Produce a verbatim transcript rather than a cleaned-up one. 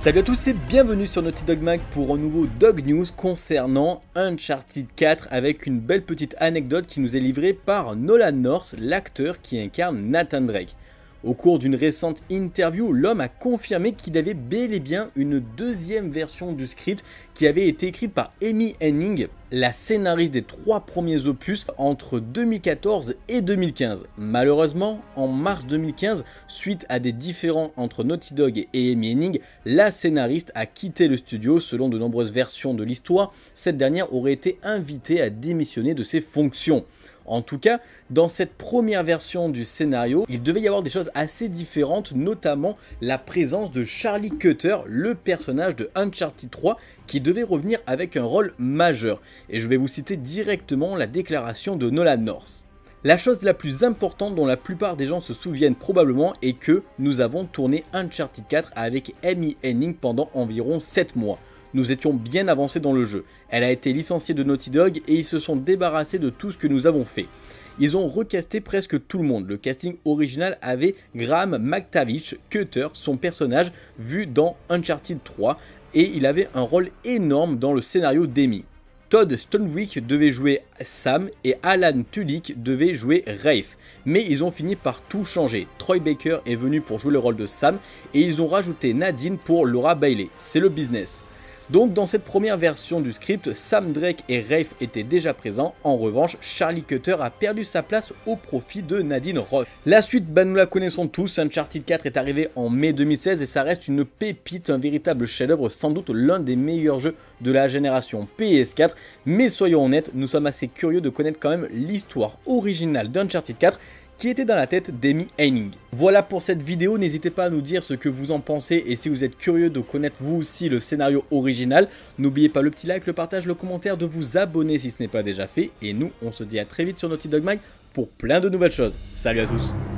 Salut à tous et bienvenue sur Naughty Dog Mag pour un nouveau Dog News concernant Uncharted quatre avec une belle petite anecdote qui nous est livrée par Nolan North, l'acteur qui incarne Nathan Drake. Au cours d'une récente interview, l'homme a confirmé qu'il avait bel et bien une deuxième version du script qui avait été écrite par Amy Hennig, la scénariste des trois premiers opus entre deux mille quatorze et deux mille quinze. Malheureusement, en mars deux mille quinze, suite à des différends entre Naughty Dog et Amy Hennig, la scénariste a quitté le studio. Selon de nombreuses versions de l'histoire, cette dernière aurait été invitée à démissionner de ses fonctions. En tout cas, dans cette première version du scénario, il devait y avoir des choses assez différentes, notamment la présence de Charlie Cutter, le personnage de Uncharted trois, qui devait revenir avec un rôle majeur. Et je vais vous citer directement la déclaration de Nolan North. La chose la plus importante dont la plupart des gens se souviennent probablement est que nous avons tourné Uncharted quatre avec Amy Hennig pendant environ sept mois. Nous étions bien avancés dans le jeu. Elle a été licenciée de Naughty Dog et ils se sont débarrassés de tout ce que nous avons fait. Ils ont recasté presque tout le monde. Le casting original avait Graham McTavish, Cutter, son personnage vu dans Uncharted trois, et il avait un rôle énorme dans le scénario d'Amy. Todd Stonewick devait jouer Sam et Alan Tudyk devait jouer Rafe. Mais ils ont fini par tout changer. Troy Baker est venu pour jouer le rôle de Sam et ils ont rajouté Nadine pour Laura Bailey. C'est le business. Donc dans cette première version du script, Sam Drake et Rafe étaient déjà présents. En revanche, Charlie Cutter a perdu sa place au profit de Nadine Ross. La suite, bah, nous la connaissons tous. Uncharted quatre est arrivé en mai deux mille seize et ça reste une pépite, un véritable chef-d'œuvre, sans doute l'un des meilleurs jeux de la génération P S quatre. Mais soyons honnêtes, nous sommes assez curieux de connaître quand même l'histoire originale d'Uncharted quatre qui était dans la tête d'Amy Hennig. Voilà pour cette vidéo, n'hésitez pas à nous dire ce que vous en pensez et si vous êtes curieux de connaître vous aussi le scénario original, n'oubliez pas le petit like, le partage, le commentaire, de vous abonner si ce n'est pas déjà fait et nous on se dit à très vite sur Naughty Dog Mag pour plein de nouvelles choses. Salut à tous.